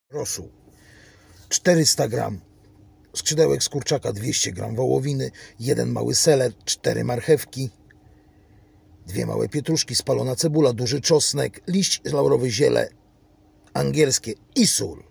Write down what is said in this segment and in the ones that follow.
Rosół 400 gram, skrzydełek z kurczaka 200 gram wołowiny, 1 mały seler, 4 marchewki, 2 małe pietruszki, spalona cebula, duży czosnek, liść laurowy, ziele angielskie i sól.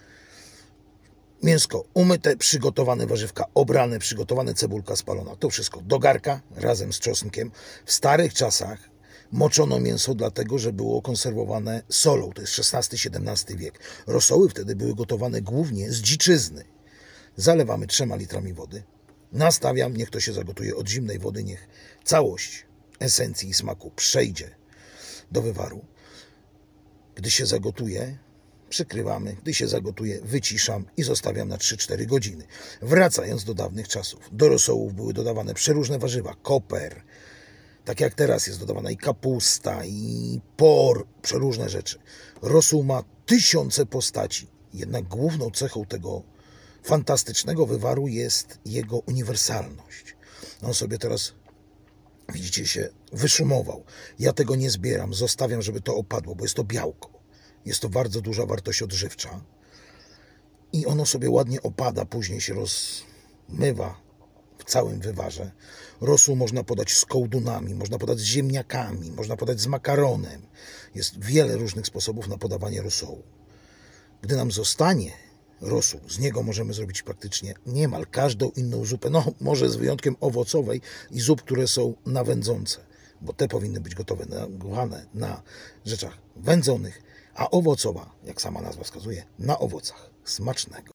Mięsko umyte, przygotowane warzywka obrane, przygotowane, cebulka spalona. To wszystko do garka razem z czosnkiem. W starych czasach moczono mięso dlatego, że było konserwowane solą. To jest XVI-XVII wiek. Rosoły wtedy były gotowane głównie z dziczyzny. Zalewamy 3 litrami wody. Nastawiam, niech to się zagotuje od zimnej wody, niech całość esencji i smaku przejdzie do wywaru. Gdy się zagotuje, przykrywamy, gdy się zagotuje, wyciszam i zostawiam na 3-4 godziny. Wracając do dawnych czasów, do rosołów były dodawane przeróżne warzywa, koper, tak jak teraz jest dodawana i kapusta, i por, przeróżne rzeczy. Rosół ma tysiące postaci, jednak główną cechą tego fantastycznego wywaru jest jego uniwersalność. On sobie teraz, widzicie, się wyszumował. Ja tego nie zbieram, zostawiam, żeby to opadło, bo jest to białko. Jest to bardzo duża wartość odżywcza i ono sobie ładnie opada, później się rozmywa w całym wywarze. Rosół można podać z kołdunami, można podać z ziemniakami, można podać z makaronem. Jest wiele różnych sposobów na podawanie rosołu. Gdy nam zostanie rosół, z niego możemy zrobić praktycznie niemal każdą inną zupę, no może z wyjątkiem owocowej i zup, które są na wędzące, bo te powinny być gotowane na rzeczach wędzonych, a owocowa, jak sama nazwa wskazuje, na owocach. Smacznego.